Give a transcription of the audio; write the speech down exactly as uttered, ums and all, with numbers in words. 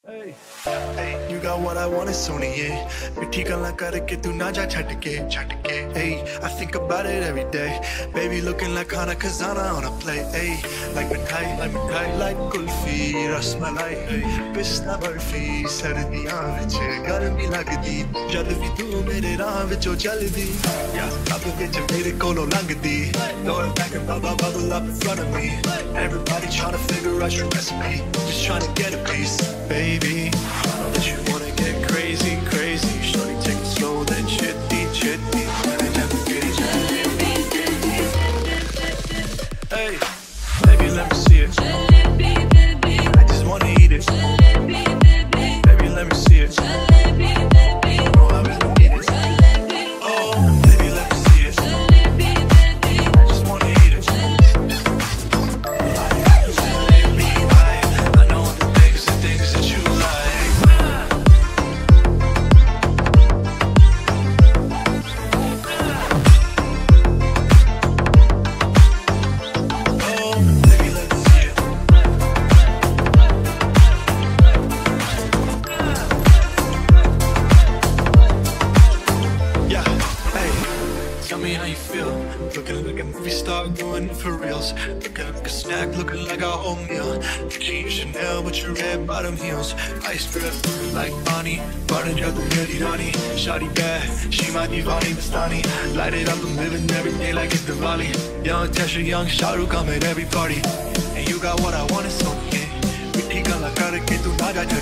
Hey, hey, you got what I want, सोनिए मिठी गल्लां करके तू ना जा छट के छट के hey, I think about it every day baby looking like खाना खजाना on a plate hey, like मिठाई like मिठाई like कुल्फी रसमलाई hey, पिस्ता बर्फी सर्दियां विच गर्मी लगदी जद भी तू मेरे राह विचों चलदी yeah, अब विच मेरे कोलों लंघदी throw it back and bubble bubble up in front of me everybody trying to figure out your recipe just trying to get a piece baby Baby, I know that you wanna get crazy, crazy. Shorty, take it slow, then chitty, chitty. And never get it, hey, baby, let me see it. I just wanna eat it. Baby, let me see it. No, I really need it. Oh, baby, let me see it. I just wanna eat it. I know the things, the things that you. Looking like a movie star doing it for reals. Looking like a snack, looking like a whole meal. Jeans, Chanel with your red bottom heels. Ice drip, like Bonnie. Burning out the dirty Donnie. Shawty bad, she my Divani Bastani. Light it up, I'm living every day like it's Diwali. Young Tesher, young Shahrukh, I'm at every party. And you got what I want, it's okay. Mithi galla karke tu na ja